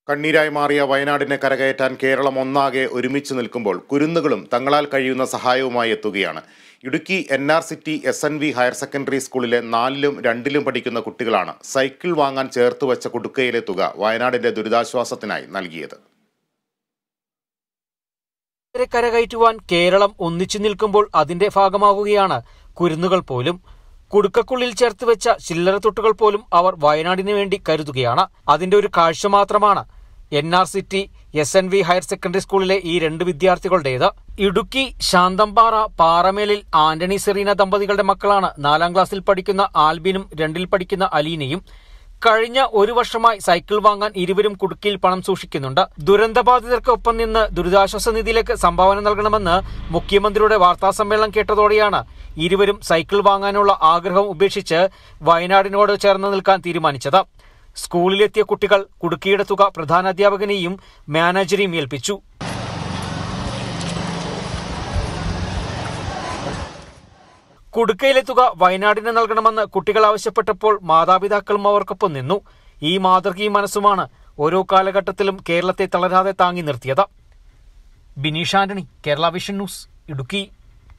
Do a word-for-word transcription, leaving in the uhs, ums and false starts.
കണ്ണീരായി മാറിയ വയനാടിനെ കരകയറ്റാൻ കേരളം ഒന്നാകെ ഒരുമിച്ച് നിൽക്കുമ്പോൾ കുരുന്നുകളും തങ്ങളാൽ കഴിയുന്ന സഹായവുമായി എത്തുകയാണ്. Idukki N R city S N V higher secondary സ്കൂളിലെ നാലിലും രണ്ടിലും പഠിക്കുന്ന കുട്ടികളാണ് സൈക്കിൾ വാങ്ങാൻ ചേർത്ത് വെച്ച കുടുക്കയിലെ തുക വയനാടിന്റെ ദുരിതാശ്വാസത്തിനായി നൽകിയത്. കരകയറ്റുവാൻ കേരളം ഒന്നിച്ചു നിൽക്കുമ്പോൾ അതിന്റെ ഭാഗമാവുകയാണ് കുരുന്നുകൾ പോലും. കുടുക്കക്കുള്ളിൽ ചേർത്ത് വെച്ച ചില്ലറ തൊട്ടുകൾ പോലും അവർ വയനാടിന് വേണ്ടി കരുതുകയാണ്. അതിന്റെ ഒരു കാഴ്ച മാത്രമാണ് N R city S N V higher secondary സ്കൂളിലെ ഈ രണ്ട് വിദ്യാർത്ഥികളുടേത്. ഇടുക്കി ശാന്തമ്പാറ പാറമേലിൽ ആന്റണി സെറീന ദമ്പതികളുടെ മക്കളാണ് നാലാം ക്ലാസ്സിൽ പഠിക്കുന്ന ആൽബിനും രണ്ടിൽ പഠിക്കുന്ന അലീനയും. കഴിഞ്ഞ ഒരു വർഷമായി സൈക്കിൾ വാങ്ങാൻ ഇരുവരും കുടുക്കിയിൽ പണം സൂക്ഷിക്കുന്നുണ്ട്. ദുരന്തബാധിതർക്ക് ഒപ്പം നിന്ന് ദുരിതാശ്വാസ നിധിയിലേക്ക് സംഭാവന നൽകണമെന്ന് മുഖ്യമന്ത്രിയുടെ വാർത്താസമ്മേളനം കേട്ടതോടെയാണ് ഇരുവരും സൈക്കിൾ വാങ്ങാനുള്ള ആഗ്രഹം ഉപേക്ഷിച്ച് വയനാടിനോട് ചേർന്ന് നിൽക്കാൻ തീരുമാനിച്ചത്. സ്കൂളിലെത്തിയ കുട്ടികൾ കുടുക്കിയുടെ തുക പ്രധാനാധ്യാപകനെയും മാനേജരെയും ഏൽപ്പിച്ചു. കുടുക്കയിലെ തുക വയനാടിന് നൽകണമെന്ന് കുട്ടികൾ ആവശ്യപ്പെട്ടപ്പോൾ മാതാപിതാക്കളും അവർക്കൊപ്പം നിന്നു. ഈ മാതൃകയും മനസ്സുമാണ് ഓരോ കാലഘട്ടത്തിലും കേരളത്തെ തളരാതെ താങ്ങി നിർത്തിയത്. Bineesh Antony, Kerala vision news, Idukki.